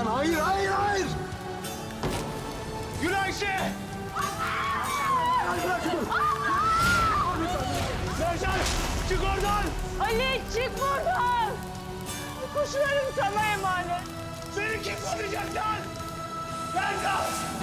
Mercan, hayır, hayır, hayır! Gülayşe! Mercan, çık oradan! Ali çık buradan! Kuşlarım sana emanet. Beni kim koruyacak lan? Mercan!